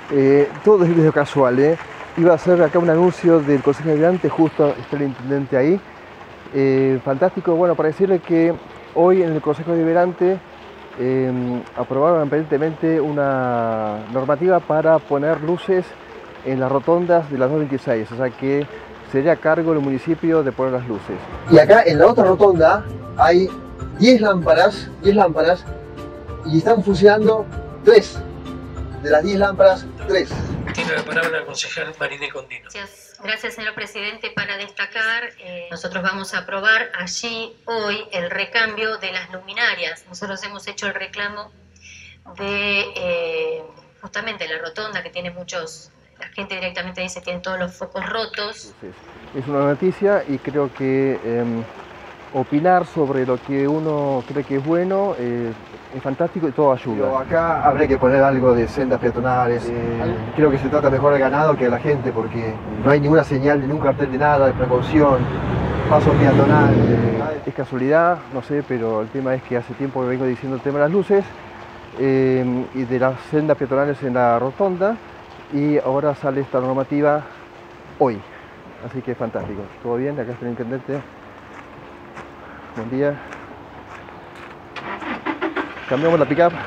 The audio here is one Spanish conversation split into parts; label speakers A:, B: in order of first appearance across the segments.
A: Todo es video casual, ¿eh? Iba a hacer acá un anuncio del Consejo Deliberante, justo está el intendente ahí. Fantástico, bueno, para decirle que hoy en el Consejo Deliberante aprobaron aparentemente una normativa para poner luces en las rotondas de las 226, o sea que sería a cargo del municipio de poner las luces. Y acá en la otra rotonda hay 10 lámparas, y están funcionando 3. De las 10 lámparas, 3.
B: Tiene la palabra el concejal Mariné Condino.
C: Gracias, señor presidente. Para destacar, nosotros vamos a aprobar allí hoy el recambio de las luminarias. Nosotros hemos hecho el reclamo de justamente la rotonda, que tiene muchos, la gente directamente dice que tienen todos los focos rotos.
A: Es una noticia y creo que opinar sobre lo que uno cree que es bueno es fantástico y todo ayuda.
D: Pero acá habría que poner algo de sendas peatonales. Creo que se trata mejor al ganado que a la gente, porque no hay ninguna señal, ningún cartel de nada, de precaución, paso peatonal.
A: Es casualidad, no sé, pero el tema es que hace tiempo que vengo diciendo el tema de las luces y de las sendas peatonales en la rotonda, y ahora sale esta normativa hoy. Así que es fantástico. ¿Todo bien? Acá está el intendente. Buen día. Cambiamos la pick-up.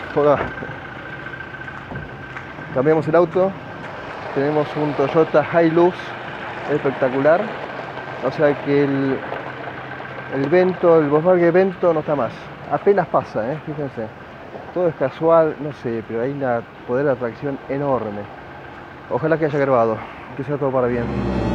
A: Cambiamos el auto. Tenemos un Toyota Hilux espectacular. O sea que el Volkswagen Vento no está más. Apenas pasa, fíjense. Todo es casual, no sé, pero hay un poder de atracción enorme. Ojalá que haya grabado, que sea todo para bien.